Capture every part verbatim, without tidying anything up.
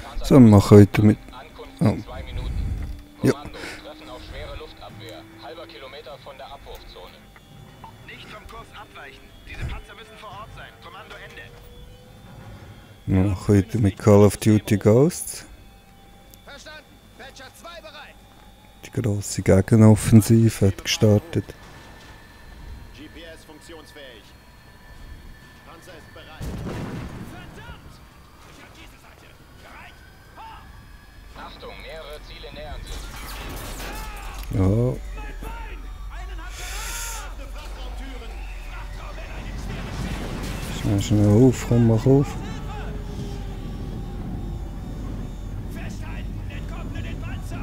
So, wir machen heute mit... Oh. Ja. Treffen auf schwere Luftabwehr. Halber Kilometer von der Abwurfzone. Nicht vom Kurs abweichen. Diese Panzer müssen vor Ort sein. Kommando Ende. Wir machen heute mit Call of Duty Ghosts. Verstanden. Patcher zwei bereit. Die grosse Gegenoffensive hat gestartet. G P S funktionsfähig. Panzer ist bereit. Verdammt! Ich hab diese Seite. Bereit? Ha! Achtung, mehrere Ziele nähern sich. Ja. Schnell, schnell auf, komm, mach auf. Festhalten, entkommen in den Panzer!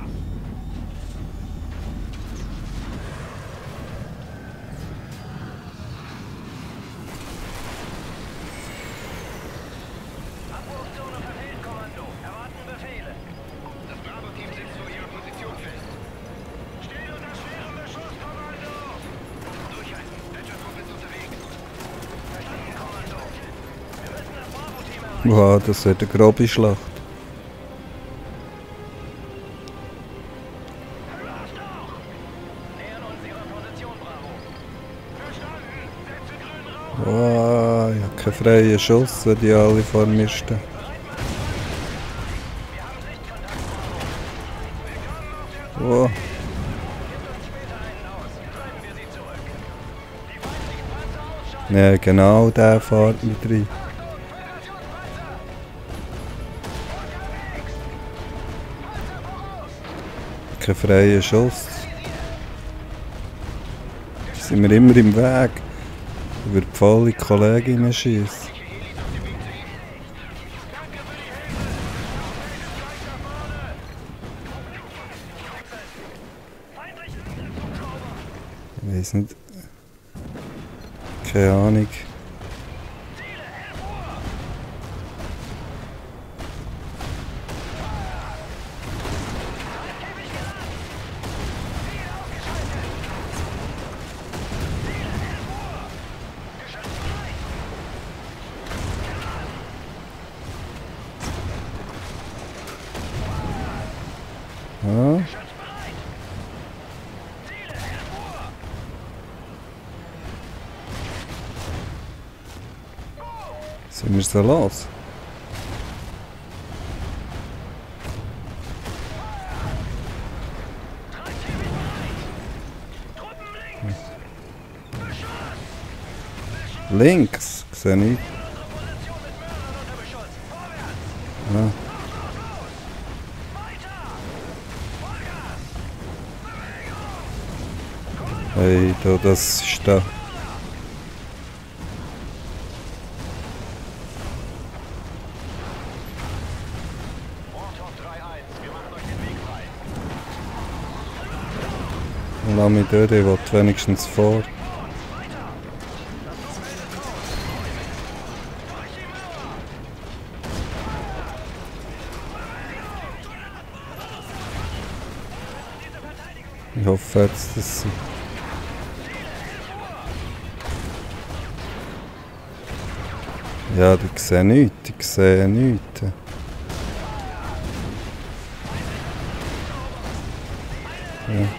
Abwurfzone verfehlt, Kommando. Erwarten Befehle. Das Bravo-Team sitzt vor ihrer Position fest. Steht unter schwerem Beschuss, Kommando! Durchhalten, Patcher-Trupp ist unterwegs. Verstanden, Kommando. Wir müssen das Bravo-Team erreichen. Wow, das wird eine grobe Schlacht. Nähern uns ihrer Position, Bravo. Verstanden. Setze grünen Rauch. Wow, ich habe keinen freien Schuss, wenn die alle vor mir stehen. Wir haben Sichtkontakt, Bravo. Willkommen auf der Fahrt. Wow. Gebt uns später einen aus. Treiben wir sie zurück. Die feindlichen Panzer ausschalten. Ja, genau, der fährt mit rein. Achtung, Präventionspanzer. Unterwegs. Panzer voraus. Kein freien Schuss. Da sind wir immer im Weg. Über die volle Kolleginnen schießen. Danke für die Hilfe. Feld ist gleich da vorne. Feindlichen Angriffshubschrauber. Ich weiß nicht. Keine Ahnung. Ziele hervor. Gib ich Gas. Ziel ausgeschaltet. Ziele hervor. Geschütz bereit. Ja, Geschütz bereit. Ziele hervor. sind wir so los? Treibziel bereit. Truppen links. Beschuss. Beschuss. Links? Ich sehe nicht. Unsere Position mit Mördern unter Beschuss. Vorwärts. Ja. Los, los, los. Weiter. Vollgas. Bewegung. Hey, da, das ist da. Warthog drei eins. Wir machen euch den Weg frei. Lass mich durch, ich will wenigstens vor. Weiter. Das Feld ist groß. Durch die Mauer. Diese Verteidigung. Ich hoffe jetzt, dass sie... Ja, ich sehe nichts, ich sehe nichts. Ja.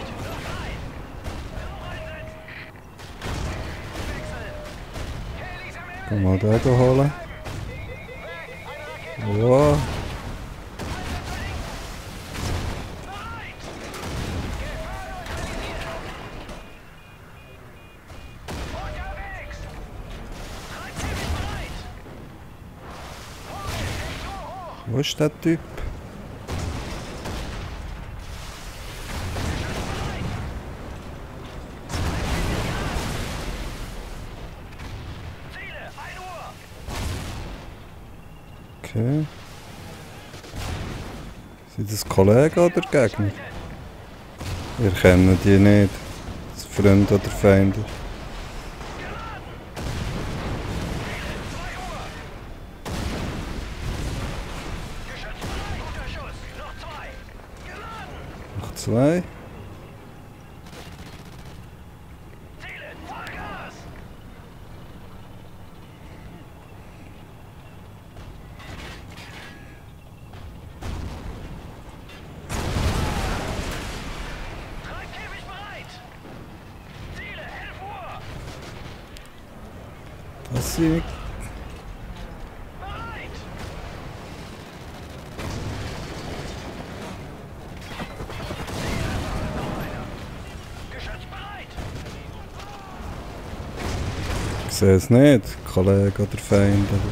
Kann mal den hier holen. Wow. Unterwegs! Treibziel bereit! Nicht so hoch! Wo ist der Typ? Ziele, ein Uhr! Okay. Sind das Kollegen oder Gegner? Wir kennen die nicht. Das Freund oder Feinde. Geschütz bereit! Guter Schuss! Noch zwei! Geladen! Noch zwei. Ziele, Vollgas! sie... Ich sehe es nicht, Kollege oder Feind. Oder...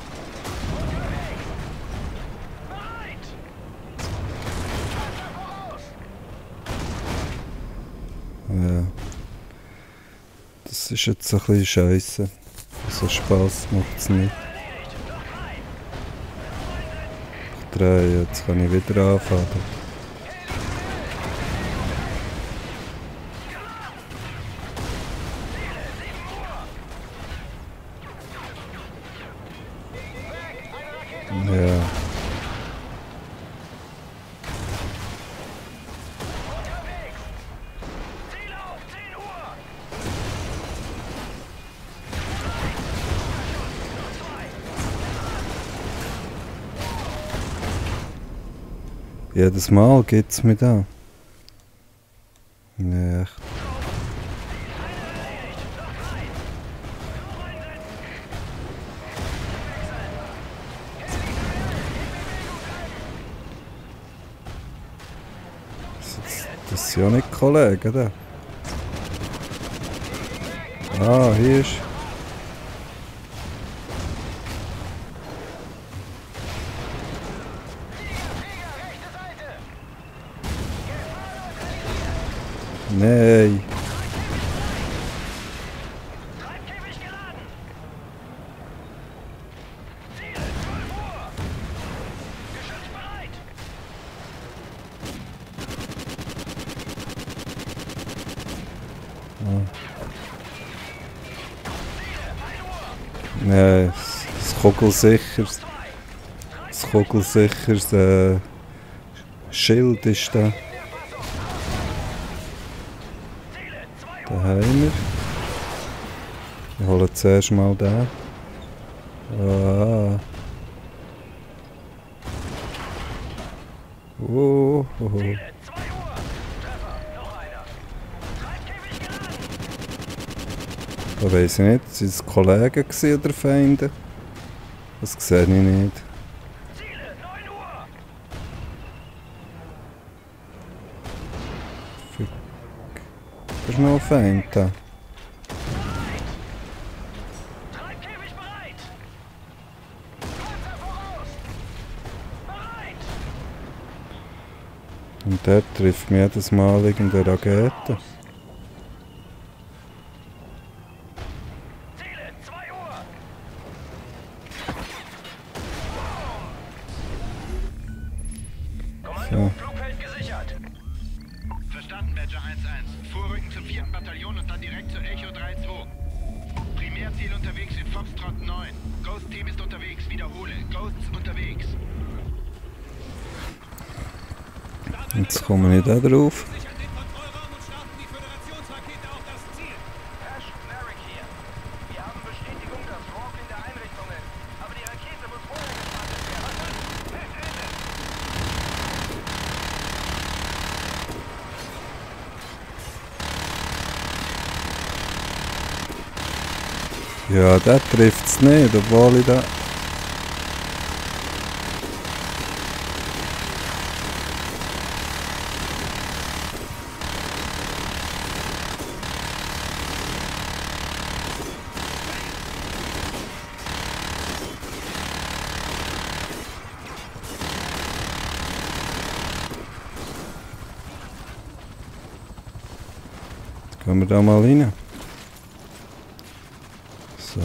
Ja. Das ist jetzt ein bisschen scheisse. So Spass macht es nicht. Ich drehe, jetzt kann ich wieder anfangen. Ja. Jedes Mal geht's mir da. Nee, echt. Das, das sind ja nicht Kollegen, da. Ah, hier ist... Nein. Ah. Nein, das Kugelsicher. Das Kugelsicher äh, Schild ist da. Da haben wir. Wir holen zuerst mal den. Ah. Oh, oh, oh. Da weiss ich nicht, sind es Kollegen oder Feinde? Das sehe ich nicht. Da ist noch ein Feind da. Und der trifft mich jedes Mal irgendeine Rakete. So. Flugfeld gesichert. Verstanden, Badger eins eins. Vorrücken zum vierten Bataillon und dann direkt zur Echo drei zwei. Primärziel unterwegs in Foxtrot neun. Ghost-Team ist unterwegs. Wiederhole. Ghosts unterwegs. Jetzt komme ich da drauf. Wir haben Bestätigung, dass Rock in der Einrichtung ist. Aber die Rakete muss vorher gestartet werden. Ja, der trifft es nicht, obwohl ich da... Jetzt können wir da mal rein. So.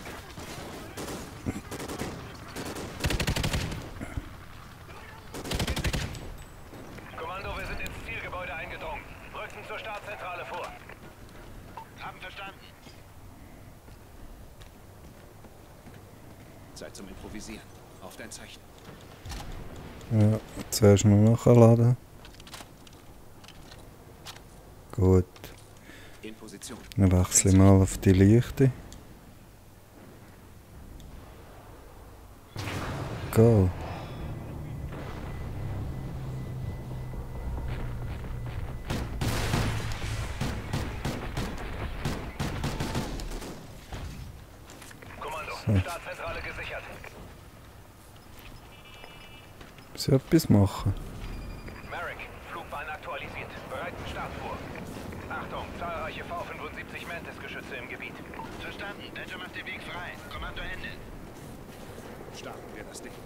Kommando, wir sind ins Zielgebäude eingedrungen. Rücken zur Startzentrale vor. Haben verstanden. Zeit zum Improvisieren. Auf dein Zeichen. Ja, zuerst noch nachladen. Gut. In Position. Dann wechsle ich mal auf die Lichte. Go. Sie etwas machen. Merrick, Flugbahn aktualisiert. Bereiten Start vor. Achtung, zahlreiche V fünfundsiebzig Mantis-Geschütze im Gebiet. Verstanden. Badger macht den Weg frei. Kommando Ende. Starten wir das Ding.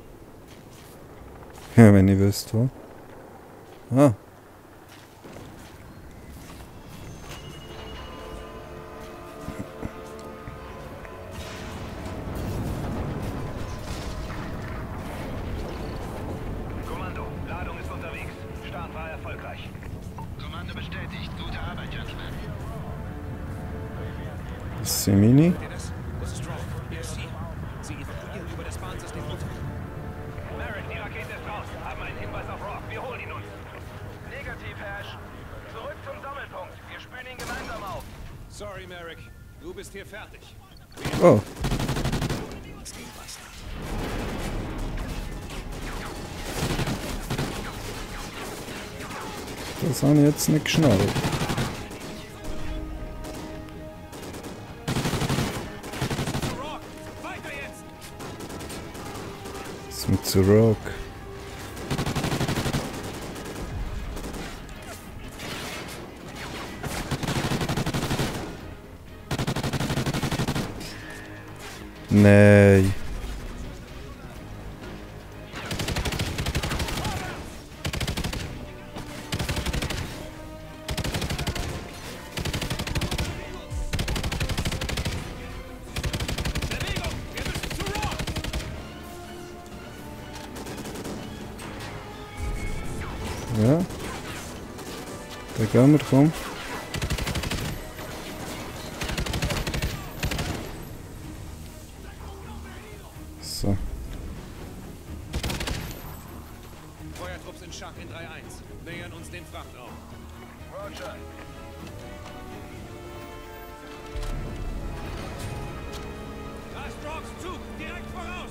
Ja, wenn ich wüsste, wo. Ah. Kommando, Ladung ist unterwegs. Start war erfolgreich. Kommando bestätigt. Gute Arbeit, Gentlemen. Das sind meine. Seht ihr das? Das ist Rock. Hier ist sie. Sie evakuieren über das Bahnsystem runter. Merrick, die Rakete ist raus. Haben einen Hinweis auf Rock. Wir holen ihn uns. Negativ, Hash. Zurück zum Sammelpunkt. Wir spülen ihn gemeinsam auf. Sorry, Merrick. Du bist hier fertig. Oh. Das ging was. Das habe ich jetzt nicht geschnallt. Rock! Weiter jetzt! Zum zu Rock. Nein. Bewegung! Wir müssen zu Rock! Ja. Da gehen wir, komm. So. Feuertrupps in Schach in drei eins. Nähern uns den Frachtraum. Roger. Da ist Rocks Zug! Direkt voraus!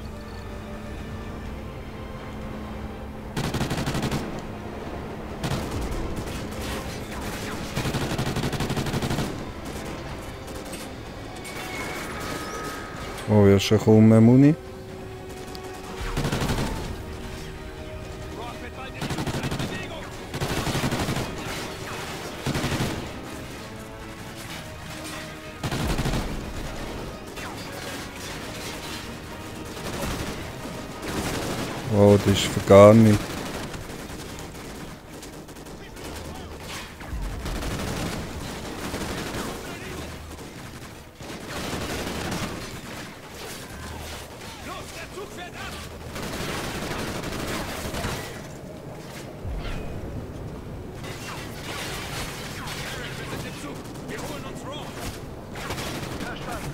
Oh, ja, schon kaum mehr Muni. Rock wird bald im Zug sein. Bewegung! Oh, das ist für gar nicht. Los, der Zug fährt ab! Wir sind im Zug. Wir holen uns Rock. Verstanden.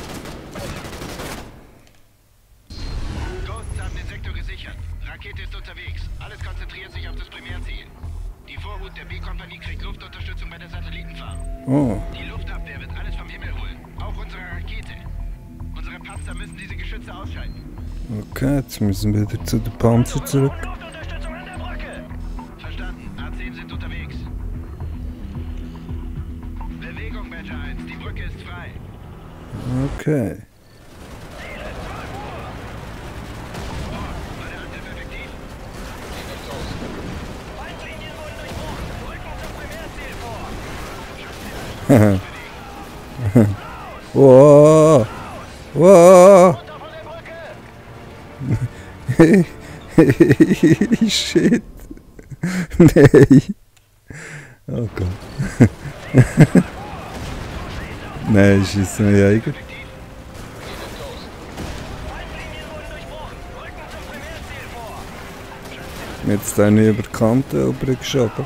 Ghosts haben den Sektor gesichert. Rakete ist unterwegs. Alles konzentriert sich auf das Primärziel. Die Vorhut der B-Kompanie kriegt Luftunterstützung bei der Satellitenfarm. Oh, Die Luftabwehr wird alles vom Himmel holen. Auch unsere Rakete. Unsere Panzer müssen diese Geschütze ausschalten. okay, jetzt müssen wir wieder zu den Panzer zurück. Luftunterstützung an der Brücke. Verstanden. A zehn sind unterwegs. Bewegung, Badger eins. Die Brücke ist frei. Okay. War der Angriff effektiv? Feindlinien wurden durchbrochen. Rücken zum Primärziel vor. Wow. Wow. Runter von der Brücke. Shit. Nein. Oh Gott. Nein, schießt mich eigen. Feindlinien wurden durchbrochen. Rücken zum Primärziel vor. Jetzt da nicht über die Kante rübergeschoben.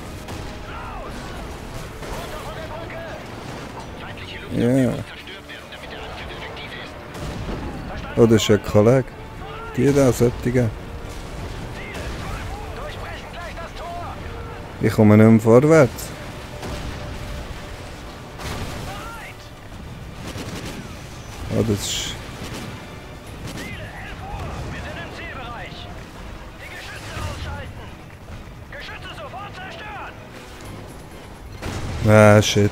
Feindliche Luft Ja. zerstört werden, damit der Angriff effektiv ist. Oh, das ist ein Kollege. Die da, solche. Durchbrechen gleich das Tor. Ich komme nicht mehr vorwärts. Oh, das ist... Wir sind im Zielbereich. Die Geschütze ausschalten. Geschütze sofort zerstören. Ah, shit.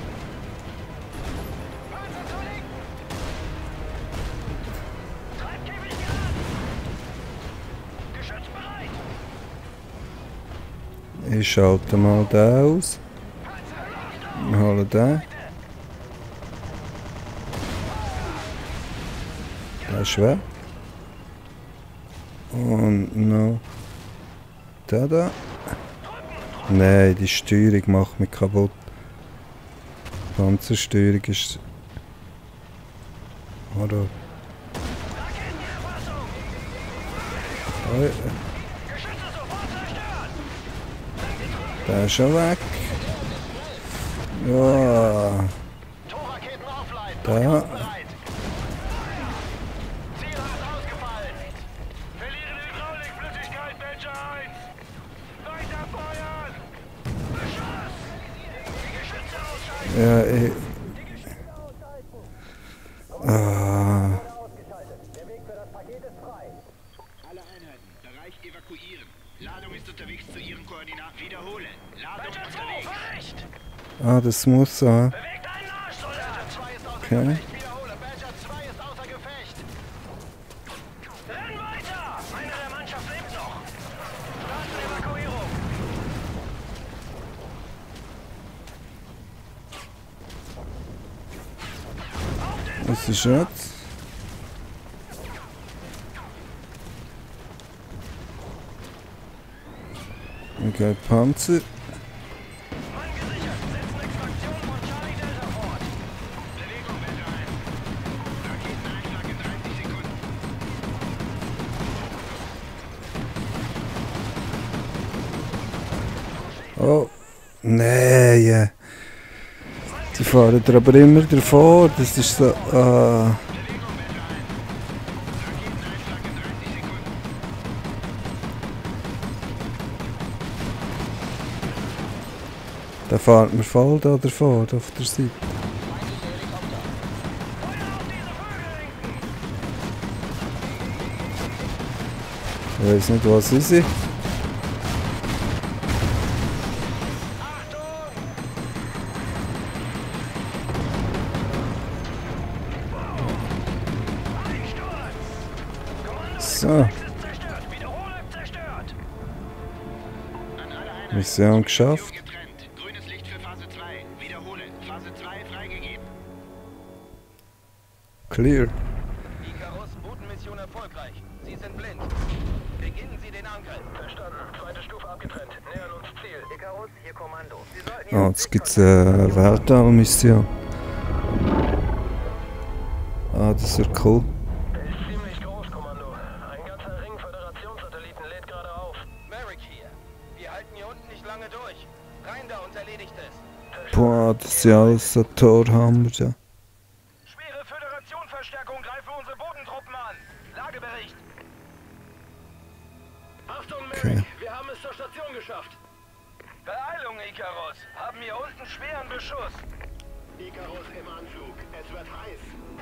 Panzer zur Linken. Treibkäfig an. Ich schalte mal den aus. Wir holen den. Der ist weg. Und noch der da. Nein, die Steuerung macht mich kaputt. Die Panzersteuerung ist... Hallo. Oh, der ist schon weg. Ja. Torraketen aufleiten. Da. Bereit. Ziel hat ausgefallen. Verlieren Hydraulikflüssigkeit, Badger eins. Weiter feuern. Beschuss. Die Geschütze ausschalten. Ja, ich... Ah. Alle Einheiten, Bereich evakuieren. Ladung ist unterwegs zu Ihren Koordinaten. Wiederhole. Ladung unterwegs. Ah, das muss sein. Bewegt einen Arsch, Soldat. zwei ist außer Okay. Gefecht. Wiederhole. Badger zwei ist außer Gefecht. Renn weiter. Einer der Mannschaft lebt noch. Starten Evakuierung. Was ist jetzt? Okay, Panzer. Mann gesichert. Setzen Extraktion von Charlie Delta fort. Bewegung, Badger eins. Raketeneinschlag in dreißig Sekunden. Oh, nein. Die fahren da aber immer davor. Das ist so. Ah. Da fährt mir voll da davor, da auf der Seite. Ich weiß nicht, was ist sie. So, Ist zerstört. Wiederhole, zerstört. Mission geschafft. Getrennt. Grünes Licht für Phase zwei. Wiederhole. Phase zwei freigegeben. Clear. Icarus, Bodenmission erfolgreich. Sie sind blind. Beginnen Sie den Angriff. Verstanden. Zweite Stufe abgetrennt. Nähern uns Ziel. Icarus, hier Kommando. Sie sollten Oh, jetzt gibt es eine Weltallmission. Ah, das wird cool. Ist ziemlich groß, Kommando. Ein ganzer Ring Föderationssatelliten lädt gerade auf. Merrick hier. Wir halten hier unten nicht lange durch. Rein da und erledigt es. Boah, das sind alles so Torhammer. Ja. Schwere Föderation-Verstärkung greifen unsere Bodentruppen an. Lagebericht. Achtung, Merrick. Okay. Wir haben es zur Station geschafft. Beeilung, Icarus. Haben hier unten schweren Beschuss. Icarus im Anflug. Es wird heiß.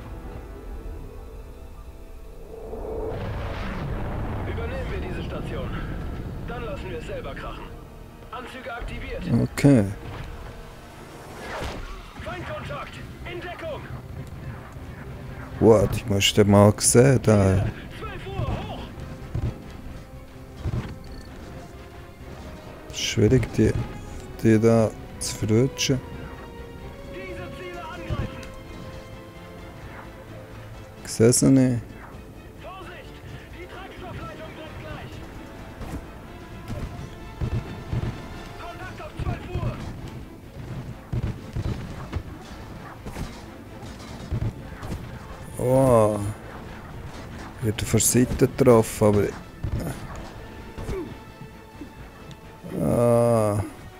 Übernehmen wir diese Station. Dann lassen wir es selber krachen. Anzüge aktiviert. Okay. Feindkontakt. In Deckung. Wow, die musst du mal gesehen. Da. zwölf Uhr, hoch. Schwierig, die, die da zu verrutschen. Diese Ziele angreifen. Ich sehe sie nicht. Vorsicht! Die Treibstoffleitung brennt gleich. Kontakt auf zwölf Uhr. Oh. Ich werde von der Seite getroffen, aber... Ah.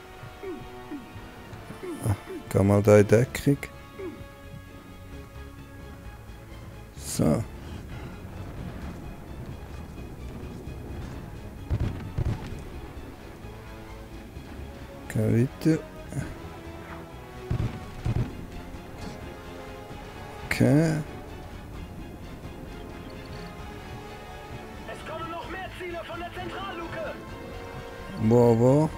Geh mal da in Deckung. So. Geh weiter. Okay. Es kommen noch mehr Ziele von der Zentralluke. Wo, wo?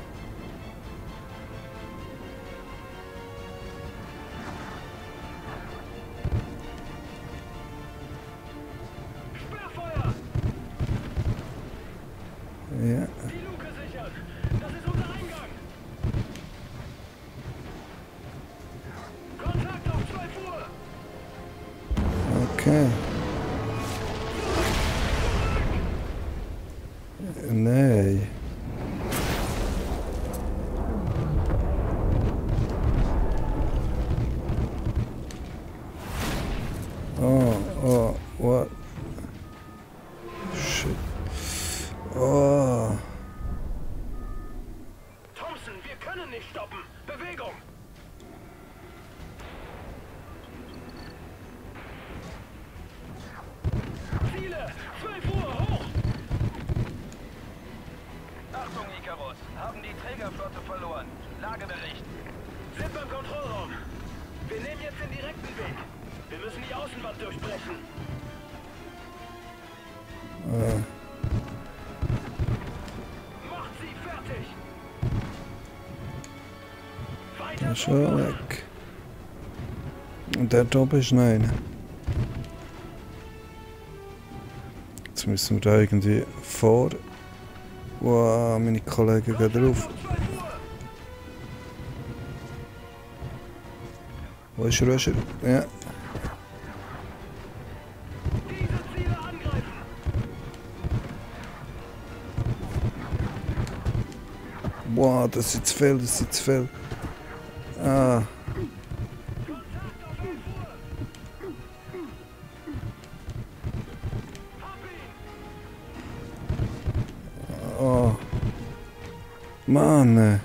Sperrfeuer. Ja. Die Luke sichern. Das ist unser Eingang. Okay. Nein. Oh, oh, what? Shit. Oh. Thompson, wir können nicht stoppen. Bewegung! Ziele! zwölf Uhr, hoch! Achtung, Icarus. Haben die Trägerflotte verloren. Lagebericht. Sind beim Kontrollraum. Wir nehmen jetzt den direkten Weg. Wir müssen die Außenwand durchbrechen. Äh. Macht sie fertig! Der Weiter ist schon vorwärts. weg. Und der Job ist noch einer. Jetzt müssen wir da irgendwie vor. Wow, meine Kollegen gehen drauf. Wo ist er? Wo ist er? Ja. Diese Ziele angreifen! Wow, das ist zu viel, das ist zu viel. Ah. Kontakt auf elf Uhr! Hab ihn! Oh. Mann.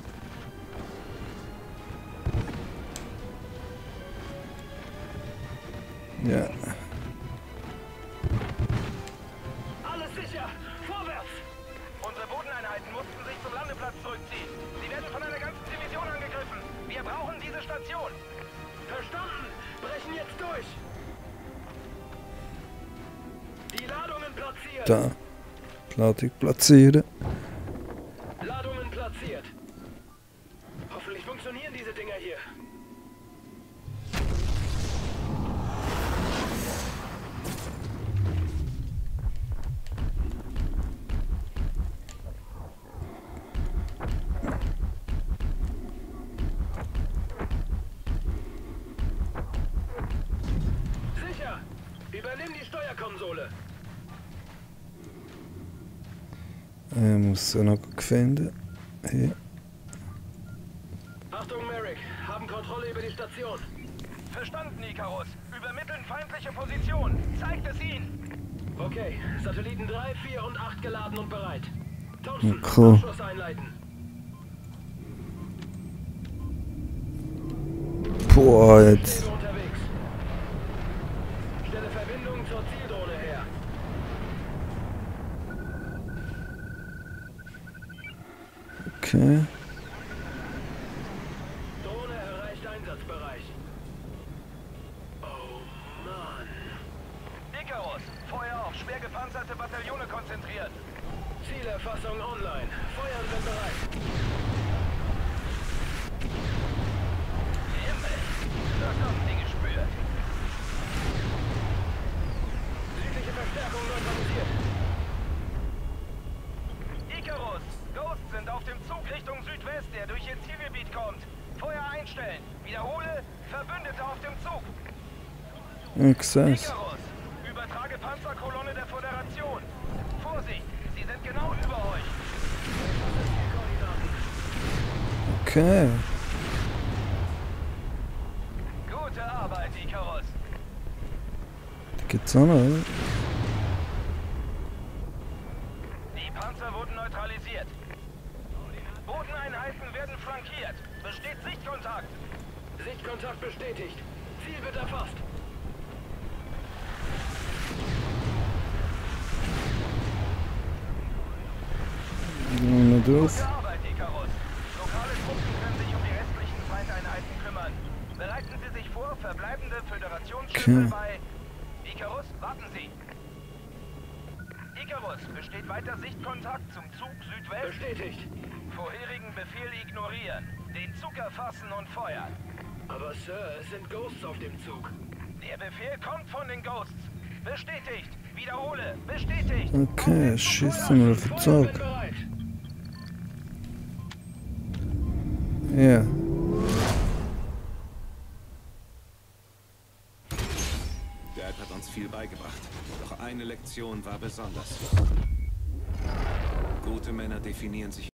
Ja. Alles sicher! Vorwärts! Unsere Bodeneinheiten mussten sich zum Landeplatz zurückziehen. Sie werden von einer ganzen Division angegriffen. Wir brauchen diese Station. Verstanden! Brechen jetzt durch! Die Ladungen platziert! Da. Die Ladung platzieren. Ladungen platziert! Hoffentlich funktionieren diese Dinger hier. Sicher! Übernimm die Steuerkonsole! Ich muss sie noch finden. Hier. Achtung, Merrick! Haben Kontrolle über die Station! Verstanden, Icarus. Übermitteln feindliche Position. Zeigt es ihnen. Okay, Satelliten drei, vier und acht geladen und bereit. Thompson, Cool. Abschuss einleiten. Boah, jetzt. Ziele unterwegs. Stelle Verbindung zur Zieldrohne her. Okay. Drohne erreicht Einsatzbereich. Oh Mann. Icarus, Feuer auf schwer gepanzerte Bataillone konzentriert. Zielerfassung online. Feuern sind bereit. Himmel, das haben sie gespürt. Südliche Verstärkung neutralisiert. Icarus, Ghosts sind auf dem Zug Richtung Südwest, der durch ihr Zielgebiet kommt. Feuer einstellen. Wiederhole, Verbündete auf dem Zug. Ich seh's. Icarus, übertrage Panzerkolonne der Föderation. Vorsicht, sie sind genau über euch. Okay. Gute Arbeit, Icarus. Die gibt's auch noch, oder? Die Panzer wurden neutralisiert. Bodeneinheiten werden flankiert. Besteht Sichtkontakt. Sichtkontakt bestätigt. Ziel wird erfasst. Noch drauf. Gute Arbeit, Icarus. Lokale Truppen können sich um die restlichen Feindeinheiten kümmern. Bereiten Sie sich vor, verbleibende Föderationsschiffe Okay. bei... Icarus, warten Sie. Icarus, besteht weiter Sichtkontakt zum Zug Südwest? Bestätigt. Vorherigen Befehl ignorieren. Den Zug erfassen und feuern. Aber Sir, es sind Ghosts auf dem Zug. Der Befehl kommt von den Ghosts. Bestätigt. Wiederhole. Bestätigt. Okay, schießen wir auf den Feuer bin Zug. bereit. Ja. Dad hat uns viel beigebracht. Doch eine Lektion war besonders. Gute Männer definieren sich